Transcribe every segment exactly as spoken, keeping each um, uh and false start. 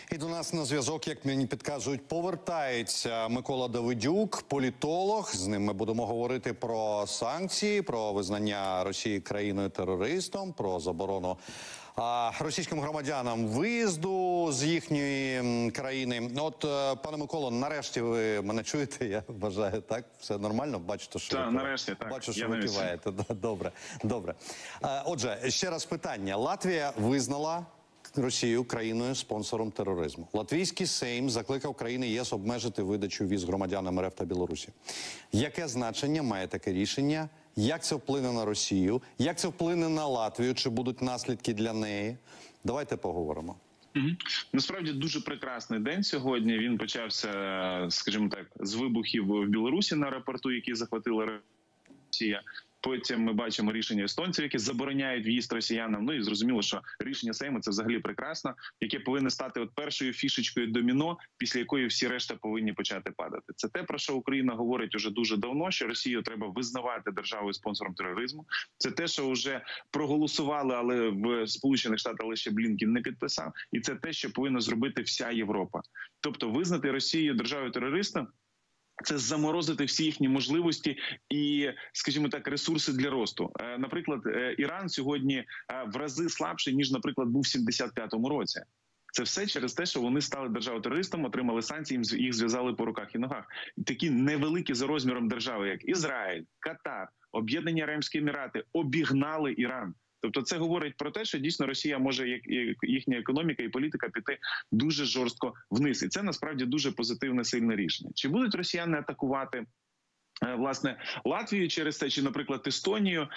І до нас на зв'язок, як мені підказують, повертається Микола Давидюк, політолог. З ним ми будемо говорити про санкції, про визнання Росії країною-терористом, про заборону а, російським громадянам виїзду з їхньої країни. От, пане Миколо, нарешті ви мене чуєте, я вважаю, так? Все нормально? Бачите, що так, ви нарешті, так. Бачу, що ви киваєте. Добре, добре. Отже, ще раз питання. Латвія визнала Росію країною-спонсором тероризму. Латвійський Сейм закликав країни ЄС обмежити видачу віз громадянам РФ та Білорусі. Яке значення має таке рішення? Як це вплине на Росію? Як це вплине на Латвію? Чи будуть наслідки для неї? Давайте поговоримо. Угу. Насправді дуже прекрасний день сьогодні. Він почався, скажімо так, з вибухів в Білорусі на аеропорту, які захватила Росія. Потім ми бачимо рішення естонців, які забороняють в'їзд росіянам. Ну і зрозуміло, що рішення Сейму – це взагалі прекрасно, яке повинно стати от першою фішечкою доміно, після якої всі решта повинні почати падати. Це те, про що Україна говорить уже дуже давно, що Росію треба визнавати державою спонсором тероризму. Це те, що вже проголосували, але в Сполучених Штатах лише Блінкен не підписав. І це те, що повинна зробити вся Європа. Тобто визнати Росію державою терористом – це заморозити всі їхні можливості і, скажімо так, ресурси для росту. Наприклад, Іран сьогодні в рази слабший, ніж, наприклад, був в сімдесят п'ятому році. Це все через те, що вони стали державою-терористом, отримали санкції, їх зв'язали по руках і ногах. Такі невеликі за розміром держави, як Ізраїль, Катар, Об'єднані Арабські Емірати, обігнали Іран. Тобто це говорить про те, що дійсно Росія може, як їхня економіка і політика, піти дуже жорстко вниз. І це насправді дуже позитивне, сильне рішення. Чи будуть росіяни атакувати, власне, Латвію через це, чи, наприклад, Естонію?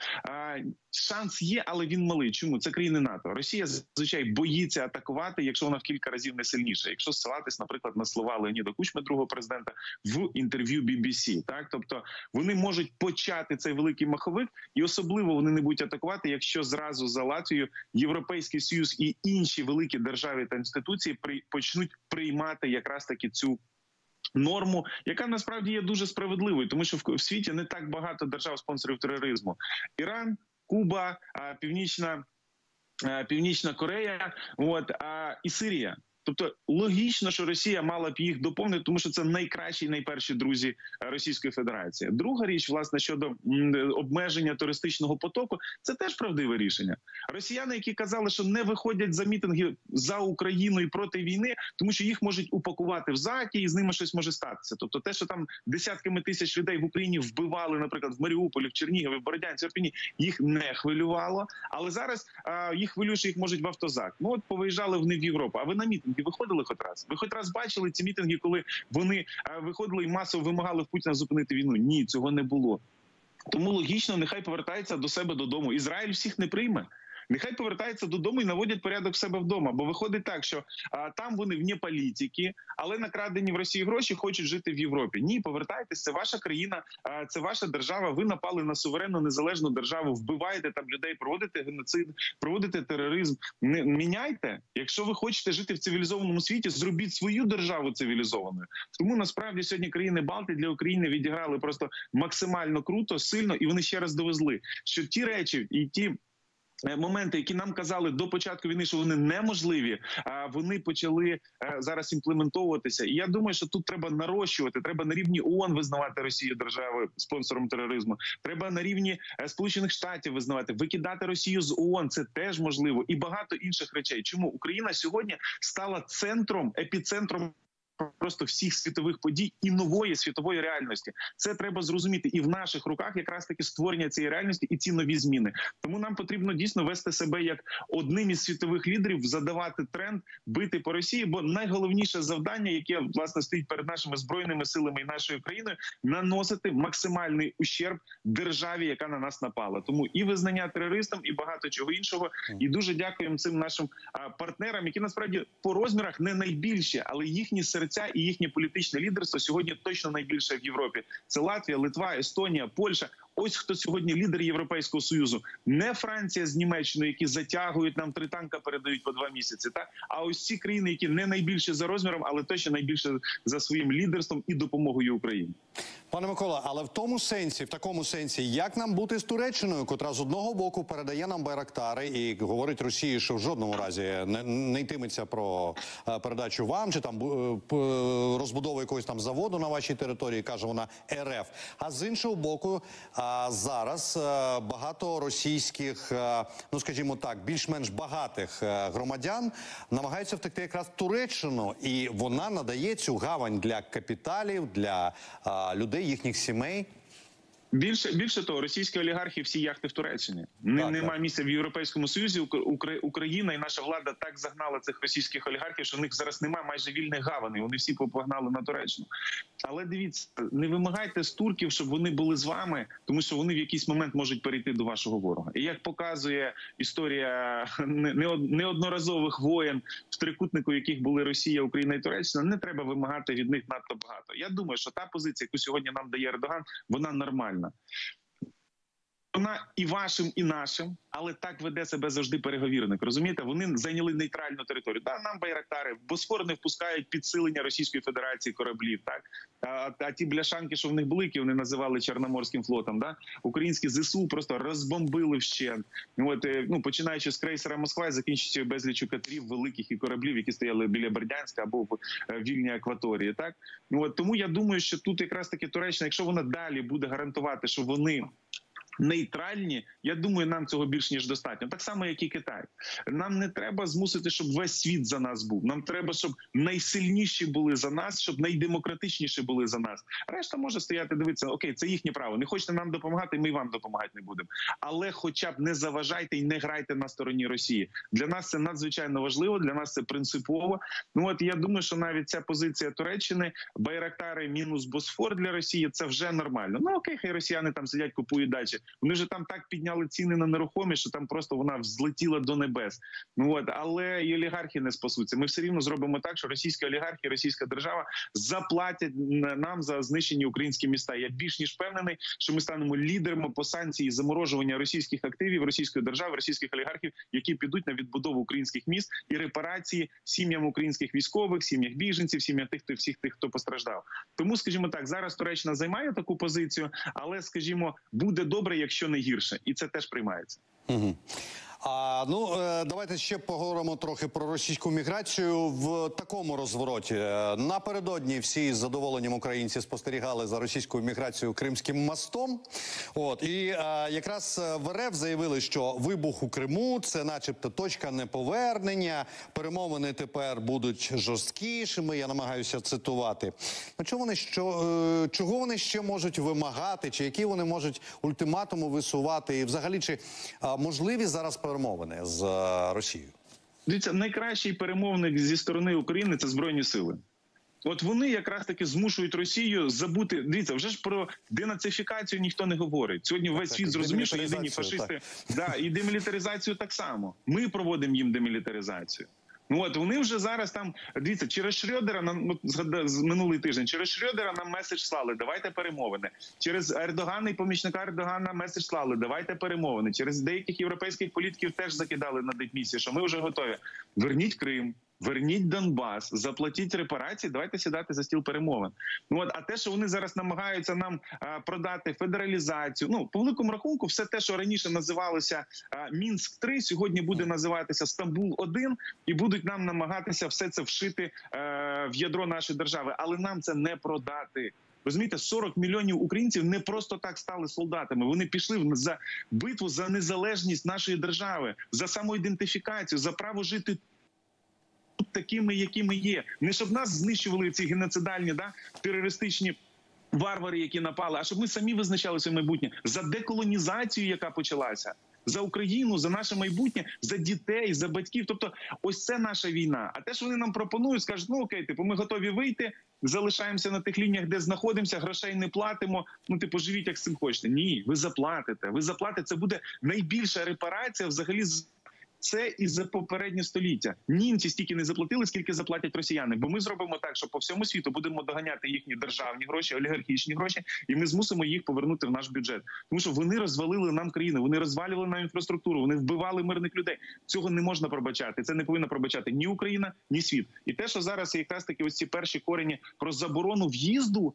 Шанс є, але він малий. Чому? Це країни НАТО. Росія, зазвичай, боїться атакувати, якщо вона в кілька разів не сильніша. Якщо ссилатись, наприклад, на слова Леоніда Кучми, другого президента, в інтерв'ю бі бі сі. Так? Тобто вони можуть почати цей великий маховик, і особливо вони не будуть атакувати, якщо зразу за Латвію Європейський Союз і інші великі держави та інституції при... почнуть приймати якраз таки цю норму, яка насправді є дуже справедливою, тому що в світі не так багато держав-спонсорів тероризму. Іран, Куба, Північна, Північна Корея, от, і Сирія. Тобто логічно, що Росія мала б їх доповнити, тому що це найкращі і найперші друзі Російської Федерації. Друга річ, власне, щодо обмеження туристичного потоку, це теж правдиве рішення. Росіяни, які казали, що не виходять за мітинги за Україну і проти війни, тому що їх можуть упакувати в ЗАКі і з ними щось може статися. Тобто те, що там десятками тисяч людей в Україні вбивали, наприклад, в Маріуполі, в Чернігові, в Бородянці, в Ірпені, їх не хвилювало. Але зараз а, їх хвилює, що їх можуть в автозак. Ну от повиїжджали вони в Європу, а ви на мітинг виходили хоч раз? Ви хоч раз бачили ці мітинги, коли вони а, виходили і масово вимагали в Путіна зупинити війну? Ні, цього не було. Тому логічно, нехай повертається до себе додому. Ізраїль всіх не прийме. Нехай повертаються додому і наводять порядок в себе вдома. Бо виходить так, що а, там вони вне політики, але накрадені в Росії гроші хочуть жити в Європі. Ні, повертайтесь, це ваша країна, а, це ваша держава. Ви напали на суверенну, незалежну державу, вбиваєте там людей, проводите геноцид, проводите тероризм. Не, міняйте. Якщо ви хочете жити в цивілізованому світі, зробіть свою державу цивілізованою. Тому насправді сьогодні країни Балтії для України відіграли просто максимально круто, сильно, і вони ще раз довезли, що ті речі і ті моменти, які нам казали до початку війни, що вони неможливі, а вони почали зараз імплементовуватися. І я думаю, що тут треба нарощувати, треба на рівні ООН визнавати Росію державою спонсором тероризму, треба на рівні Сполучених Штатів визнавати, викидати Росію з ООН, це теж можливо, і багато інших речей. Чому Україна сьогодні стала центром, епіцентром просто всіх світових подій і нової світової реальності. Це треба зрозуміти. І в наших руках якраз таки створення цієї реальності і ці нові зміни. Тому нам потрібно дійсно вести себе як одним із світових лідерів, задавати тренд, бити по Росії, бо найголовніше завдання, яке, власне, стоїть перед нашими збройними силами і нашою країною, наносити максимальний ущерб державі, яка на нас напала. Тому і визнання терористам, і багато чого іншого. І дуже дякуємо цим нашим а, партнерам, які насправді по розмірах не найбільші, але їхні серця і їхнє політичне лідерство сьогодні точно найбільше в Європі. Це Латвія, Литва, Естонія, Польща. Ось хто сьогодні лідер Європейського Союзу. Не Франція з Німеччиною, які затягують, нам три танка передають по два місяці, так? А ось ці країни, які не найбільше за розміром, але точно найбільше за своїм лідерством і допомогою Україні. Пане Микола, але в тому сенсі, в такому сенсі, як нам бути з Туреччиною, котра з одного боку передає нам байрактари і говорить Росії, що в жодному разі не, не йтиметься про е, передачу вам, чи там е, розбудову якогось там заводу на вашій території, каже вона РФ. А з іншого боку, е, зараз е, багато російських, е, ну скажімо так, більш-менш багатих е, громадян намагаються втекти якраз в Туреччину, і вона надає цю гавань для капіталів, для е, людей, їхніх сімей. Більше, більше того, російські олігархи всі яхти в Туреччині. Не, так, нема так. місця в Європейському Союзі. Україна і наша влада так загнала цих російських олігархів, що в них зараз немає майже вільних гаваней. Вони всі погнали на Туреччину. Але дивіться, не вимагайте з турків, щоб вони були з вами, тому що вони в якийсь момент можуть перейти до вашого ворога. І як показує історія неодноразових воєн, в трикутнику яких були Росія, Україна і Туреччина, не треба вимагати від них надто багато. Я думаю, що та позиція, яку сьогодні нам дає Ердоган, вона нормальна. Вона і вашим, і нашим, але так веде себе завжди переговірник. Розумієте? Вони зайняли нейтральну територію. Да, нам байрактари, в Босфор не впускають підсилення Російської Федерації кораблів. Так? А, а ті бляшанки, що в них були, які вони називали Чорноморським флотом, да? Українські ЗСУ просто розбомбили вщент. От, ну, починаючи з крейсера Москва і закінчуючи безлічю катерів великих і кораблів, які стояли біля Бердянська або в вільній акваторії. Так? От, тому я думаю, що тут якраз таки Туреччина, якщо вона далі буде гарантувати, що вони нейтральні, я думаю, нам цього більш ніж достатньо. Так само, як і Китай. Нам не треба змусити, щоб весь світ за нас був. Нам треба, щоб найсильніші були за нас, щоб найдемократичніші були за нас. Решта може стояти, дивитися, окей, це їхнє право. Не хочете нам допомагати, ми вам допомагати не будемо. Але хоча б не заважайте і не грайте на стороні Росії. Для нас це надзвичайно важливо, для нас це принципово. Ну от я думаю, що навіть ця позиція Туреччини, байрактари мінус Босфор для Росії, це вже нормально. Ну окей, хай росіяни там сидять, купують дачі. Вони вже там так підняли ціни на нерухомість, що там просто вона взлетіла до небес. Ну от, але і олігархи не спасуться. Ми все рівно зробимо так, що російські олігархи, російська держава заплатять нам за знищені українські міста. Я більш ніж впевнений, що ми станемо лідерами по санкції заморожування російських активів, російської держави, російських олігархів, які підуть на відбудову українських міст і репарації сім'ям українських військових, сім'ях біженців, сім'ях тих, хто всіх тих, хто постраждав. Тому, скажімо так, зараз Туреччина займає таку позицію, але, скажімо, буде добре, якщо не гірше, і це теж приймається. Угу. А, ну, давайте ще поговоримо трохи про російську міграцію в такому розвороті. Напередодні всі з задоволенням українці спостерігали за російською міграцією Кримським мостом. От, і а, якраз в РФ заявили, що вибух у Криму – це начебто точка неповернення, перемовини тепер будуть жорсткішими, я намагаюся цитувати. Ну, чого вони, що, чого вони ще можуть вимагати, чи які вони можуть ультиматуми висувати, і взагалі, чи а, можливі зараз перемовини з Росією? Дивіться, найкращий перемовник зі сторони України – це Збройні сили. От вони якраз таки змушують Росію забути. Дивіться, вже ж про денацифікацію ніхто не говорить. Сьогодні весь так, світ так, зрозумів, що єдині фашисти, да, і демілітаризацію так само. Ми проводимо їм демілітаризацію. Ну от вони вже зараз там, дивіться, через Шрёдера, нам з минулий тиждень, через Шрёдера нам меседж слали, давайте перемовини. Через Ердогана і помічника Ердогана меседж слали, давайте перемовини. Через деяких європейських політиків теж закидали на дипмісії, що ми вже готові. Верніть Крим, верніть Донбас, заплатіть репарації, давайте сідати за стіл перемовин. Ну от, а те, що вони зараз намагаються нам а, продати федералізацію, ну, по великому рахунку, все те, що раніше називалося Мінськ три, сьогодні буде називатися Стамбул один, і будуть нам намагатися все це вшити а, в ядро нашої держави. Але нам це не продати. Розумієте, сорок мільйонів українців не просто так стали солдатами. Вони пішли за битву за незалежність нашої держави, за самоідентифікацію, за право жити такими, якими є. Не щоб нас знищували ці геноцидальні, да, терористичні варвари, які напали, а щоб ми самі визначали своє майбутнє. За деколонізацію, яка почалася. За Україну, за наше майбутнє, за дітей, за батьків. Тобто ось це наша війна. А те, що вони нам пропонують, скажуть, ну окей, типу, ми готові вийти, залишаємося на тих лініях, де знаходимося, грошей не платимо, ну типу, живіть як з цим хочете. Ні, ви заплатите. Ви заплатите, це буде найбільша репарація взагалі з це і за попереднє століття. Німці стільки не заплатили, скільки заплатять росіяни. Бо ми зробимо так, що по всьому світу будемо доганяти їхні державні гроші, олігархічні гроші, і ми змусимо їх повернути в наш бюджет. Тому що вони розвалили нам країну, вони розвалювали нам інфраструктуру, вони вбивали мирних людей. Цього не можна пробачати. Це не повинна пробачати ні Україна, ні світ. І те, що зараз якраз таки ось ці перші корені про заборону в'їзду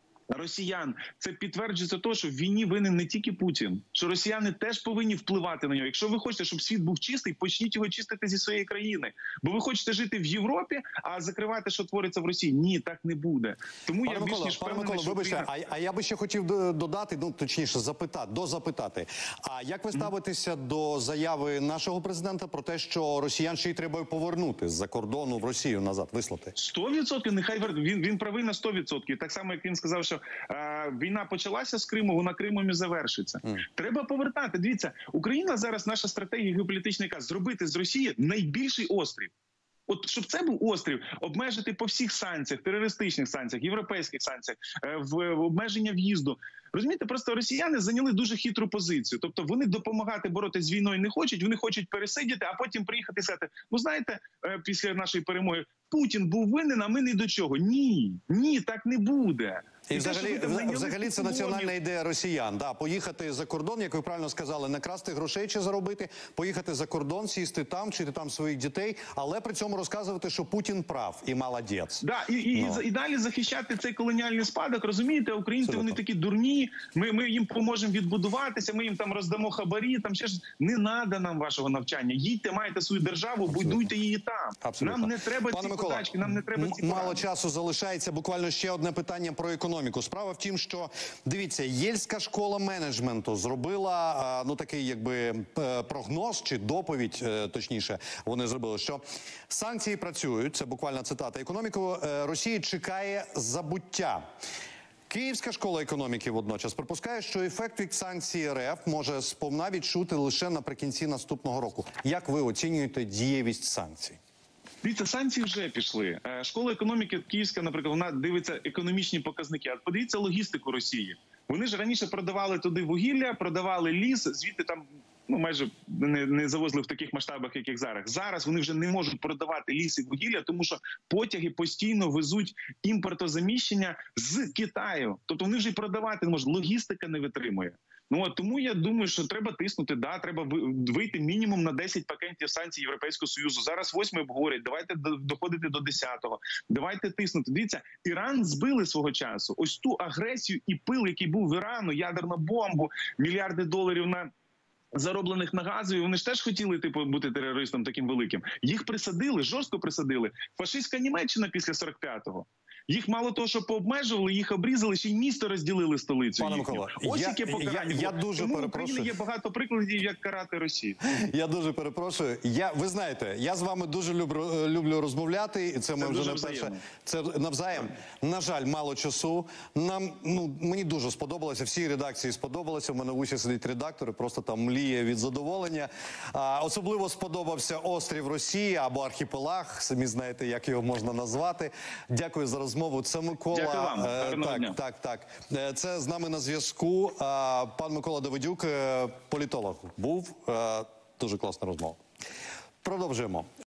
росіян, це підтверджується те, що в війні винен не тільки Путін, що росіяни теж повинні впливати на нього. Якщо ви хочете, щоб світ був чистий, почніть його чистити зі своєї країни. Бо ви хочете жити в Європі, а закривати, що твориться в Росії. Ні, так не буде. Тому Пане я більш Микола, ніж пане впевнений, Микола, що вибачте, Україна... а, а я би ще хотів додати, ну точніше запитати, дозапитати. А як ви ставитеся mm. до заяви нашого президента про те, що росіян ще й треба повернути з-за кордону в Росію назад, вислати? сто відсотків нехай вер... він, він правий на сто відсотків. Так само, як він сказав, що е, війна почалася з Криму, вона Кримом і завершиться. Mm. Треба повертати. Дивіться, Україна зараз, наша стратегія геополітична, яка зробити з Росії найбільший острів. От щоб це був острів, обмежити по всіх санкціях, терористичних санкціях, європейських санкціях, в, в обмеження в'їзду. Розумієте, просто росіяни зайняли дуже хитру позицію. Тобто вони допомагати боротися з війною не хочуть, вони хочуть пересидіти, а потім приїхати і сказати, ну знаєте, після нашої перемоги Путін був винен, а ми ні до чого. Ні, ні, так не буде. І, і взагалі, те, взагалі це національна ідея росіян, да, поїхати за кордон, як ви правильно сказали, не красти грошей чи заробити, поїхати за кордон, сісти там, вчити там своїх дітей, але при цьому розказувати, що Путін прав і молодець. Да, і, і, ну. і, і далі захищати цей колоніальний спадок, розумієте, українці, Абсолютно. Вони такі дурні, ми, ми їм поможемо відбудуватися, ми їм там роздамо хабарі, там ще ж не треба нам вашого навчання. Їдьте, маєте свою державу, Абсолютно. Будуйте її там. Абсолютно. Нам не треба Пане ці Микола, подачки, нам не треба ці мало поради. часу залишається, буквально ще одне питання про економіку. Справа в тім, що, дивіться, Єльська школа менеджменту зробила, ну, такий, якби, прогноз чи доповідь, точніше, вони зробили, що санкції працюють, це буквально цитата, економіку Росії чекає забуття. Київська школа економіки водночас припускає, що ефект від санкцій РФ може сповна відчути лише наприкінці наступного року. Як ви оцінюєте дієвість санкцій? Дивіться, санкції вже пішли. Школа економіки Київська, наприклад, вона дивиться економічні показники. А подивіться логістику Росії. Вони ж раніше продавали туди вугілля, продавали ліс, звідти там ну майже не, не завозили в таких масштабах, яких зараз. Зараз вони вже не можуть продавати ліс і вугілля, тому що потяги постійно везуть імпортозаміщення з Китаю. Тобто вони вже й продавати не можуть. Логістика не витримує. Ну, от тому я думаю, що треба тиснути, да, треба вийти мінімум на десять пакетів санкцій Європейського Союзу. Зараз восьмий обговорять, давайте доходити до десятого. Давайте тиснути. Дивіться, Іран збили свого часу. Ось ту агресію і пил, який був в Ірану, ядерну бомбу, мільярди доларів на зароблених на газові, вони ж теж хотіли типу бути терористом таким великим. Їх присадили, жорстко присадили. Фашистська Німеччина після сорок п'ятого. Їх мало того, що пообмежували, їх обрізали, ще й місто розділили столицю. Пане Микола, ось я, яке покарання. Я, я дуже Тому перепрошую. в Україні є багато прикладів, як карати Росію. Я дуже перепрошую. Я, ви знаєте, я з вами дуже люблю, люблю розмовляти, і це, це ми вже не перше. Це навзаєм. На жаль, мало часу. Нам, ну, мені дуже сподобалося, всі редакції сподобалося. У мене в усі сидить редактори, просто там мліє від задоволення. А, особливо сподобався острів Росії або архіпелаг, самі знаєте, як його можна назвати. Дякую за розмову. Це Микола. Дякую вам. Е, так, дня. так, так. Е, це з нами на зв'язку. Е, пан Микола Давидюк, е, політолог, був. Е, дуже класна розмова. Продовжуємо.